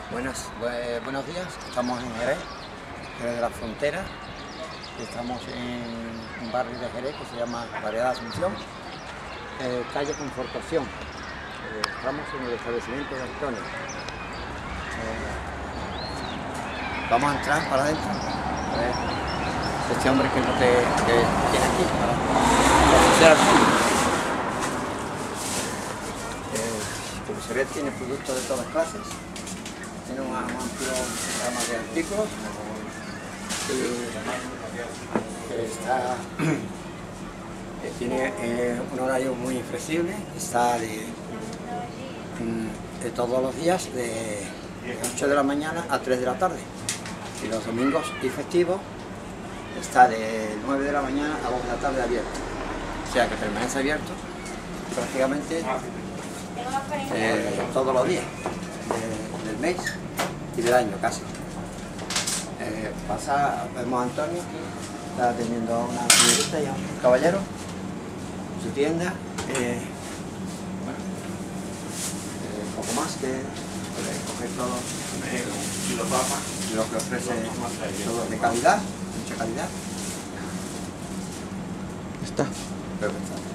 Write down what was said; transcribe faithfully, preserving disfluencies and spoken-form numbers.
Buenas, bu- buenos días, estamos en Jerez, Jerez de la Frontera, estamos en un barrio de Jerez que se llama Variedad Asunción, eh, calle Confortación, eh, estamos en el establecimiento de Antonio. Eh, vamos a entrar para adentro, a ver este hombre que es lo que, que tiene aquí para ofrecer al público. Eh, como se ve, tiene productos de todas clases. Tiene un amplio gama de artículos y está, eh, tiene eh, un horario muy flexible, está de, de todos los días de ocho de la mañana a tres de la tarde, y los domingos y festivos está de nueve de la mañana a dos de la tarde abierto, o sea que permanece abierto prácticamente eh, todos los días de, del mes y del año casi. Eh, pasa, vemos a Antonio que está teniendo a una señorita y a un caballero en su tienda. Eh, bueno, eh, poco más que puede coger todo eh, lo que ofrece, todo de calidad, mucha calidad. Está. Perfecto.